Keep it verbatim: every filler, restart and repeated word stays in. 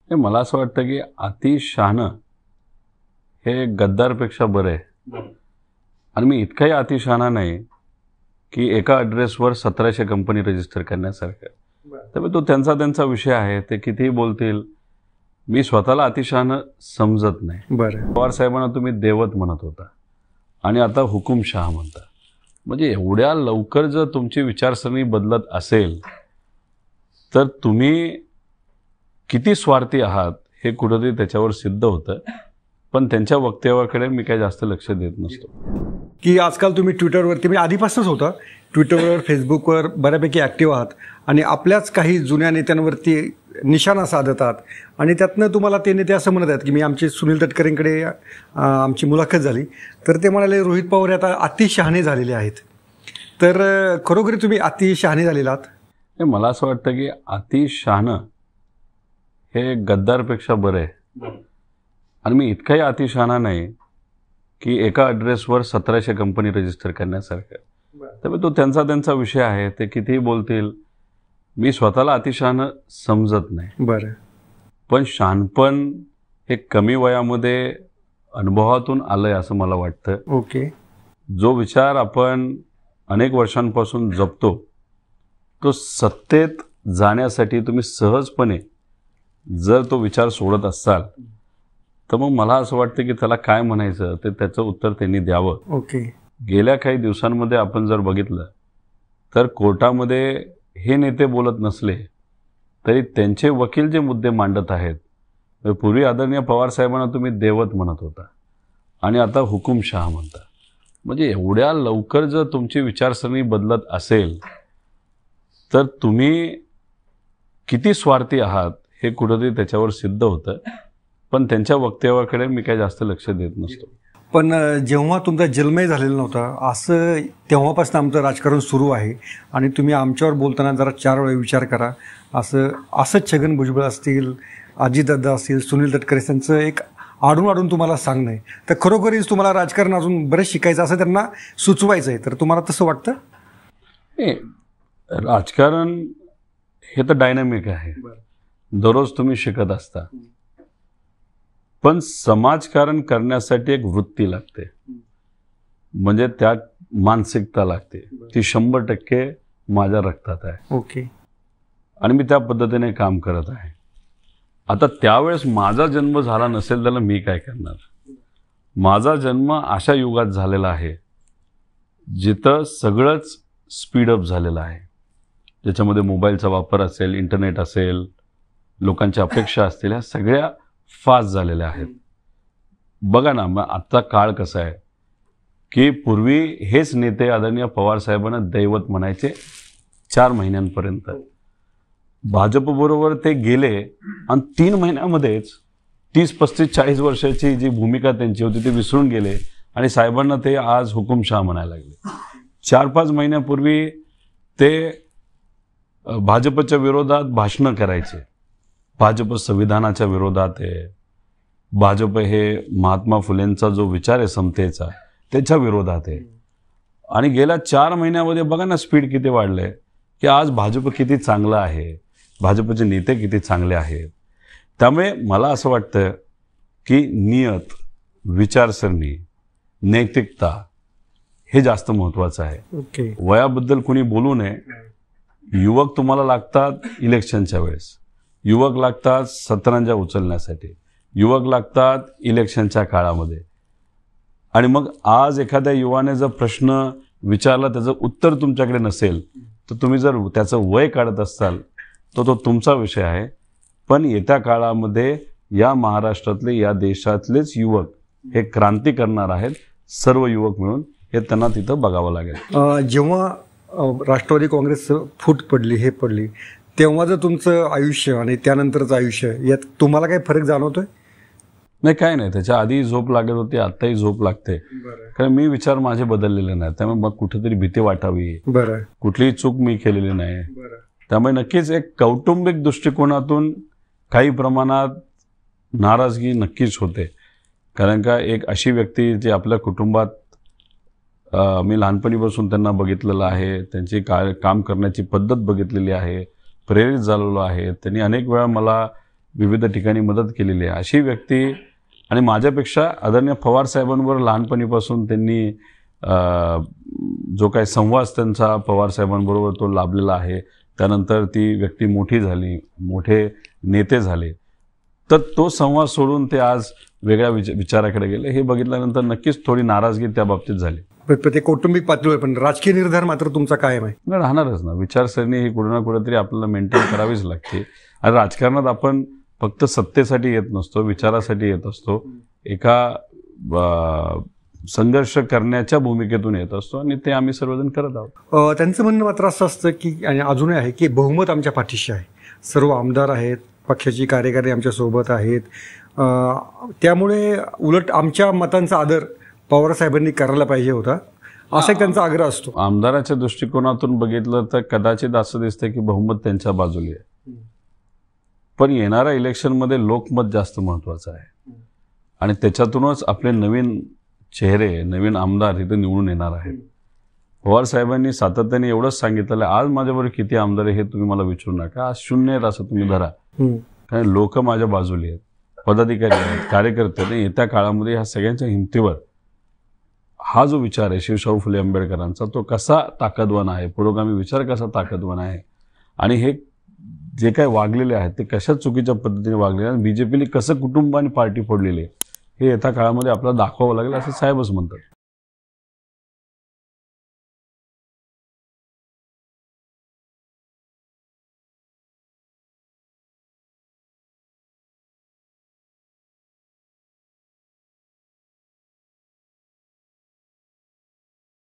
हे मला असं वाटतं की अति शहाणं हे गद्दारपेक्षा बरं आहे. आणि मी इतकाही अति शहाणा नाही की एका ॲड्रेसवर सतराशे कंपनी रजिस्टर करण्यासारखं. त्यामुळे तो त्यांचा त्यांचा विषय आहे, ते कितीही बोलतील. मी स्वतःला अतिशहाणं समजत नाही. बरं. पवार साहेबांना तुम्ही देवत म्हणत होता आणि आता हुकुमशहा म्हणता. म्हणजे एवढ्या लवकर जर तुमची विचारसरणी बदलत असेल तर तुम्ही किती स्वार्थी आहात हे कुठंतरी त्याच्यावर सिद्ध होतं. पण त्यांच्या वक्तव्याकडे मी काही जास्त लक्ष देत नसतो. की आजकाल तुम्ही ट्विटरवरती, म्हणजे आधीपासूनच होता, ट्विटरवर फेसबुकवर बऱ्यापैकी ॲक्टिव्ह आहात आणि आपल्याच काही जुन्या नेत्यांवरती निशाणा साधतात आणि त्यातनं तुम्हाला ते नेते असं म्हणत आहेत की मी आमचे सुनील तटकरेंकडे आमची मुलाखत झाली तर ते म्हणाले रोहित पवार आता अति शहाणे झालेले आहेत. तर खरोखरी तुम्ही अति शहाणे झालेला आहात? हे मला असं वाटतं की अति शहाणं हे गद्दारपेक्षा बरं आहे. आणि मी इतकाही अति शहाणा नाही की एका ॲड्रेसवर सतराशे कंपनी रजिस्टर करण्यासारखं. त्यामुळे तो त्यांचा त्यांचा विषय आहे, ते कितीही बोलतील. मी स्वतःला अतिशहाणं समजत नाही. बरं. पण शहाणपण हे कमी वयामध्ये अनुभवातून आलंय असं मला वाटतं. ओके. जो विचार आपण अनेक वर्षांपासून जपतो तो सत्तेत जाण्यासाठी तुम्ही सहजपणे जर तो विचार सोडत असाल तर मग मला असं वाटतं की त्याला काय म्हणायचं ते त्याचं उत्तर त्यांनी द्यावं. ओके. गेल्या काही दिवसांमध्ये आपण जर बघितलं तर कोर्टामध्ये हे नेते बोलत नसले तरी त्यांचे वकील जे मुद्दे मांडत आहेत, पूर्वी आदरणीय पवार साहेबांना तुम्ही देवत म्हणत होता आणि आता हुकुमशहा म्हणता. म्हणजे एवढ्या लवकर जर तुमची विचारसरणी बदलत असेल तर तुम्ही किती स्वार्थी आहात हे कुठंतरी त्याच्यावर सिद्ध होतं. पण त्यांच्या वक्तव्याकडे मी काही जास्त लक्ष देत नसतो. पण जेव्हा तुमचा जन्मही झालेला नव्हता असं तेव्हापासून आमचं राजकारण सुरू आहे आणि तुम्ही आमच्यावर बोलताना जरा चार वेळा विचार करा. असं असंच छगन भुजबळ असतील, अजितदादा असतील, सुनील तटकरे यांचं एक आडून आडून तुम्हाला सांगणं आहे. तर खरोखरीच तुम्हाला राजकारण अजून बरेच शिकायचं असं त्यांना सुचवायचं आहे. तर तुम्हाला तसं वाटतं? नाही, राजकारण हे तर डायनॅमिक आहे. दररोज तुम्ही शिकत असता. पण समाजकारण करण्यासाठी एक वृत्ती लागते, म्हणजे त्यात मानसिकता लागते. ती शंभर टक्के माझ्या रक्तात आहे. ओके. आणि मी त्या पद्धतीने काम करत आहे. आता त्यावेळेस माझा जन्म झाला नसेल त्याला मी काय करणार. माझा जन्म अशा युगात झालेला आहे जिथं सगळंच स्पीडअप झालेलं आहे, ज्याच्यामध्ये मोबाईलचा वापर असेल, इंटरनेट असेल, लोकांच्या अपेक्षा असतील, ह्या सगळ्या फास्ट झालेल्या आहेत. बघा ना, मग आजचा काळ कसा आहे की पूर्वी हेच नेते आदरणीय पवार साहेबांना दैवत म्हणायचे चार महिन्यांपर्यंत. भाजपबरोबर ते गेले आणि तीन महिन्यामध्येच तीस पस्तीस चाळीस वर्षाची जी भूमिका त्यांची होती ते विसरून गेले आणि साहेबांना ते आज हुकुमशहा म्हणायला लागले. चार पाच महिन्यापूर्वी ते भाजपच्या विरोधात भाषणं करायचे. भाजप संविधानाच्या विरोधात आहे, भाजप हे महात्मा फुलेंचा जो विचार आहे समतेचा त्याच्या विरोधात आहे. आणि गेल्या चार महिन्यामध्ये बघा ना स्पीड किती वाढलंय की आज भाजप किती चांगलं आहे, भाजपचे नेते किती चांगले आहेत. त्यामुळे मला असं वाटतं की नियत, विचारसरणी, नैतिकता हे जास्त महत्त्वाचं आहे. ओके. वयाबद्दल कोणी बोलू नये. युवक तुम्हाला लागतात इलेक्शनच्या वेळेस, युवक लागतात सतरंजा उचलण्यासाठी, युवक लागतात इलेक्शनच्या काळामध्ये. आणि मग आज एखाद्या युवाने जर प्रश्न विचारला त्याचं उत्तर तुमच्याकडे नसेल तर तुम्ही जर त्याचं वय काढत असाल तर तो, तो तुमचा विषय आहे. पण येत्या काळामध्ये या महाराष्ट्रातले, या देशातलेच युवक हे क्रांती करणार आहेत. सर्व युवक मिळून हे त्यांना तिथं बघावं लागेल. जेव्हा राष्ट्रवादी काँग्रेस फूट पडली, हे पडली, तेव्हा जर तुमचं आयुष्य आणि त्यानंतरचं आयुष्य यात तुम्हाला काही फरक जाणवतोय? नाही, काय नाही. त्याच्या आधी झोप लागत होती, आत्ताही झोप लागते. कारण मी विचार माझे बदललेले नाही. त्यामुळे मग कुठेतरी भीती वाटावी. बरं. कुठलीही चूक मी केलेली नाही. त्यामुळे नक्कीच एक कौटुंबिक दृष्टिकोनातून काही प्रमाणात नाराजगी नक्कीच होते. कारण का एक अशी व्यक्ती जी आपल्या कुटुंबात मी लहानपणीपासून त्यांना बघितलेलं आहे, त्यांची काय काम करण्याची पद्धत बघितलेली आहे, प्रेरित झालेलो आहे. त्यांनी अनेक वेळा मला विविध ठिकाणी मदत केलेली आहे अशी व्यक्ती आणि माझ्यापेक्षा आदरणीय पवार साहेबांवर लहानपणीपासून त्यांनी जो काही संवाद त्यांचा पवार साहेबांबरोबर तो लाभलेला आहे, त्यानंतर ती व्यक्ती मोठी झाली, मोठे नेते झाले, तर तो संवाद सोडून ते आज वेगळ्या विच विचाराकडे गेले हे बघितल्यानंतर नक्कीच थोडी नाराजगी त्या बाबतीत झाली. ते कौटुंबिक पातळीवर पण राजकीय निर्धार मात्र तुमचा कायम आहे. नाही राहणारच ना. विचारसरणी ही कुठे ना कुठेतरी आपल्याला मेंटेन करावीच लागते. आणि राजकारणात आपण फक्त सत्तेसाठी येत नसतो, विचारासाठी येत असतो, एका संघर्ष करण्याच्या भूमिकेतून येत असतो आणि ते आम्ही सर्वजण करत आहोत. त्यांचं म्हणणं मात्र असं असतं की आणि अजूनही आहे की बहुमत आमच्या पाठीशी आहे, सर्व आमदार आहेत, पक्षाची कार्यकारी आमच्या सोबत आहेत, त्यामुळे उलट आमच्या मतांचा आदर पवार साहेबांनी करायला पाहिजे होता असा एक त्यांचा आग्रह असतो. आमदाराच्या दृष्टिकोनातून बघितलं तर कदाचित असं दिसतं की बहुमत त्यांच्या बाजूला आहे, पण येणाऱ्या इलेक्शनमध्ये लोकमत जास्त महत्वाचं आहे आणि त्याच्यातूनच आपले नवीन चेहरे, नवीन आमदार इथे निवडून येणार आहेत. पवार साहेबांनी सातत्याने एवढंच सांगितलेलं आहे, आज माझ्याबरोबर किती आमदार आहे हे तुम्ही मला विचारू नका, आज शून्य आहेत असं तुम्ही धरा, कारण लोक माझ्या बाजूला आहेत, पदाधिकारी आहेत, कार्यकर्ते आहेत. येत्या काळामध्ये ह्या सगळ्यांच्या हिमतीवर हा जो विचार आहे शिवशाहू फुले आंबेडकरांचा तो कसा ताकदवान आहे, पुरोगामी विचार कसा ताकदवान आहे आणि हे जे काही वागलेले आहेत ते कशा चुकीच्या पद्धतीने वागलेले आणि बीजेपीने कसं कुटुंब आणि पार्टी फोडलेली आहे हे येत्या काळामध्ये आपल्याला दाखवावं लागेल असं साहेबच म्हणतात.